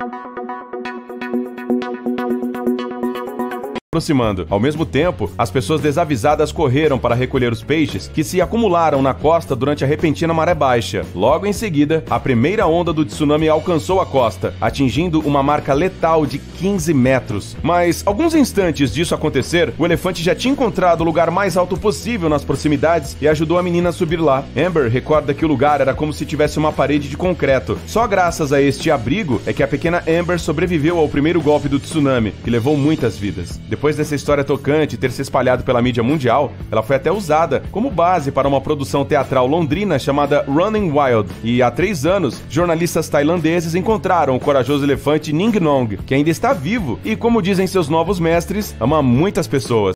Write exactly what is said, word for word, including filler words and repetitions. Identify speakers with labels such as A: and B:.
A: aproximando. Ao mesmo tempo, as pessoas desavisadas correram para recolher os peixes que se acumularam na costa durante a repentina maré baixa. Logo em seguida, a primeira onda do tsunami alcançou a costa, atingindo uma marca letal de quinze metros. Mas, alguns instantes disso acontecer, o elefante já tinha encontrado o lugar mais alto possível nas proximidades e ajudou a menina a subir lá. Amber recorda que o lugar era como se tivesse uma parede de concreto. Só graças a este abrigo é que a pequena Amber sobreviveu ao primeiro golpe do tsunami, que levou muitas vidas. Depois dessa história tocante ter se espalhado pela mídia mundial, ela foi até usada como base para uma produção teatral londrina chamada Running Wild. E há três anos, jornalistas tailandeses encontraram o corajoso elefante Ning Nong, que ainda está vivo e, como dizem seus novos mestres, ama muitas pessoas.